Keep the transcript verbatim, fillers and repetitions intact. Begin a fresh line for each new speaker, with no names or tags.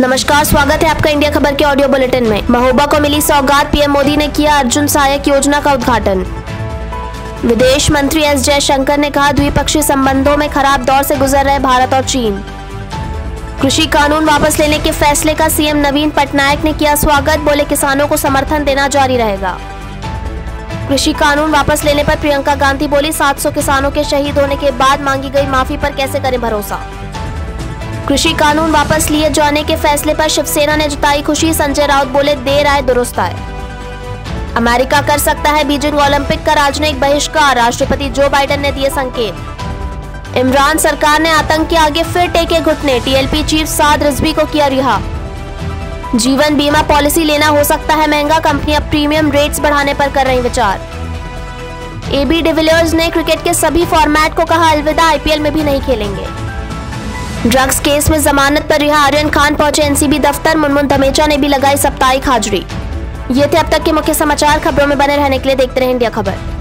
नमस्कार, स्वागत है आपका इंडिया खबर के ऑडियो बुलेटिन में। महोबा को मिली सौगात, पीएम मोदी ने किया अर्जुन सहायक योजना का उद्घाटन। विदेश मंत्री एस जयशंकर ने कहा, द्विपक्षीय संबंधों में खराब दौर से गुजर रहे भारत और चीन। कृषि कानून वापस लेने के फैसले का सीएम नवीन पटनायक ने किया स्वागत, बोले किसानों को समर्थन देना जारी रहेगा। कृषि कानून वापस लेने पर प्रियंका गांधी बोली, सात सौ किसानों के शहीद होने के बाद मांगी गई माफी पर कैसे करें भरोसा। कृषि कानून वापस लिए जाने के फैसले पर शिवसेना ने जताई खुशी, संजय राउत बोले देर आए दुरुस्त आए। अमेरिका कर सकता है बीजिंग ओलंपिक का राजनयिक बहिष्कार, राष्ट्रपति जो बाइडेन ने दिए संकेत। इमरान सरकार ने आतंक के आगे फिर टेके घुटने, टीएलपी चीफ साद रिजवी को किया रिहा। जीवन बीमा पॉलिसी लेना हो सकता है महंगा, कंपनियां प्रीमियम रेट्स बढ़ाने पर कर रही विचार। एबी डिविलियर्स ने क्रिकेट के सभी फॉर्मेट को कहा अलविदा, आईपीएल में भी नहीं खेलेंगे। ड्रग्स केस में जमानत पर रिहा आर्यन खान पहुंचे एनसीबी दफ्तर, मुनमुन धमेचा ने भी लगाई साप्ताहिक हाजिरी। ये थे अब तक के मुख्य समाचार। खबरों में बने रहने के लिए देखते रहें इंडिया खबर।